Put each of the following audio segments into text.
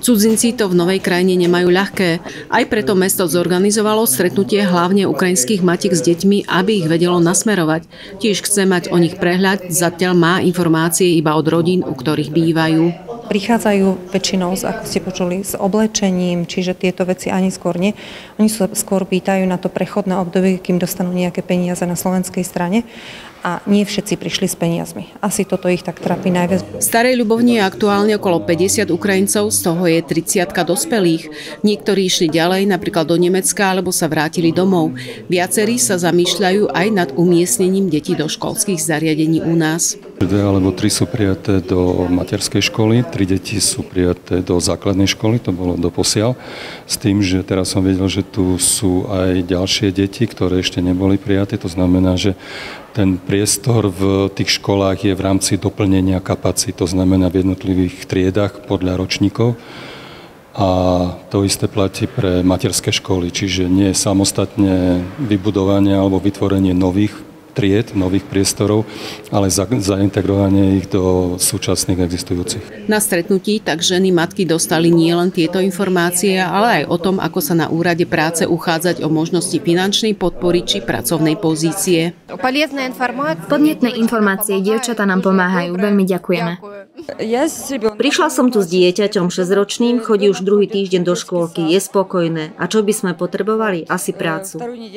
Cudzinci to v novej krajine nemajú ľahké. Aj preto mesto zorganizovalo stretnutie hlavne ukrajinských matiek s deťmi, aby ich vedelo nasmerovať. Tiež chce mať o nich prehľad, zatiaľ má informácie iba od rodín, u ktorých bývajú. Prichádzajú väčšinou, ako ste počuli, s oblečením, čiže tieto veci ani skôr nie. Oni sa skôr pýtajú na to prechodné obdobie, kým dostanú nejaké peniaze na slovenskej strane. A nie všetci prišli s peniazmi. Asi toto ich tak trápi najviac. V Starej Ľubovni je aktuálne okolo 50 Ukrajincov, z toho je 30 dospelých. Niektorí išli ďalej, napríklad do Nemecka, alebo sa vrátili domov. Viacerí sa zamýšľajú aj nad umiestnením detí do školských zariadení u nás. 2 alebo 3 sú prijaté do materskej školy, 3 deti sú prijaté do základnej školy, to bolo doposiaľ. S tým, že teraz som vedel, že tu sú aj ďalšie deti, ktoré ešte neboli prijaté. To znamená, že ten priestor v tých školách je v rámci doplnenia kapacít, to znamená v jednotlivých triedách podľa ročníkov. A to isté platí pre materské školy, čiže nie samostatne vybudovanie alebo vytvorenie nových tried, nových priestorov, ale zaintegrovanie ich do súčasných existujúcich. Na stretnutí tak ženy matky dostali nielen tieto informácie, ale aj o tom, ako sa na úrade práce uchádzať o možnosti finančnej podpory či pracovnej pozície. Podnetné informácie dievčatá nám pomáhajú, veľmi ďakujeme. Prišla som tu s dieťaťom 6-ročným, chodí už druhý týždeň do škôlky, je spokojné. A čo by sme potrebovali? Asi prácu.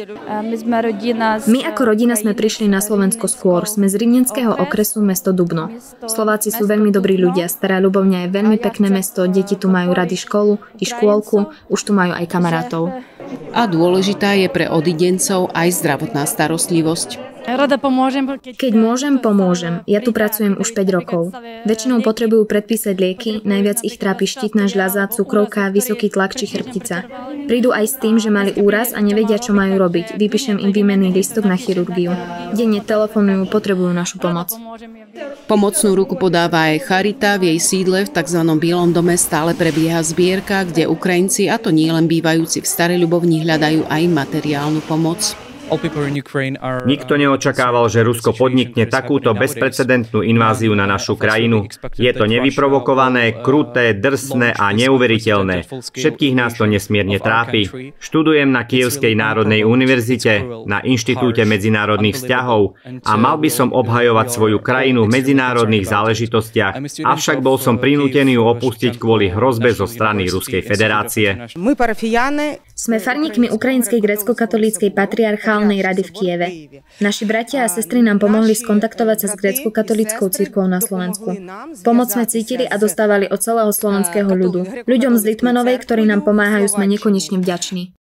My ako rodina sme prišli na Slovensko skôr. Sme z Rivnenského okresu, mesto Dubno. Slováci sú veľmi dobrí ľudia. Stará Ľubovňa je veľmi pekné mesto, deti tu majú rady školu i škôlku, už tu majú aj kamarátov. A dôležitá je pre odidencov aj zdravotná starostlivosť. Keď môžem, pomôžem. Ja tu pracujem už 5 rokov. Väčšinou potrebujú predpísať lieky, najviac ich trápi štítna žľaza, cukrovka, vysoký tlak či chrbtica. Prídu aj s tým, že mali úraz a nevedia, čo majú robiť. Vypíšem im výmenný listok na chirurgiu. Denne telefonujú, potrebujú našu pomoc. Pomocnú ruku podáva aj Charita. V jej sídle v tzv. Bielom dome stále prebieha zbierka, kde Ukrajinci, a to nie len bývajúci v Starej Ľubovni, hľadajú aj materiálnu pomoc. Nikto neočakával, že Rusko podnikne takúto bezprecedentnú inváziu na našu krajinu. Je to nevyprovokované, kruté, drsné a neuveriteľné. Všetkých nás to nesmierne trápi. Študujem na Kyjevskej národnej univerzite, na Inštitúte medzinárodných vzťahov a mal by som obhajovať svoju krajinu v medzinárodných záležitostiach, avšak bol som prinútený ju opustiť kvôli hrozbe zo strany Ruskej federácie. Sme farníkmi Ukrajinskej grécko-katolíckej patriarchálnej rady v Kieve. Naši bratia a sestry nám pomohli skontaktovať sa s grécko-katolíckou cirkvou na Slovensku. Pomoc sme cítili a dostávali od celého slovenského ľudu. Ľuďom z Litmanovej, ktorí nám pomáhajú, sme nekonečne vďační.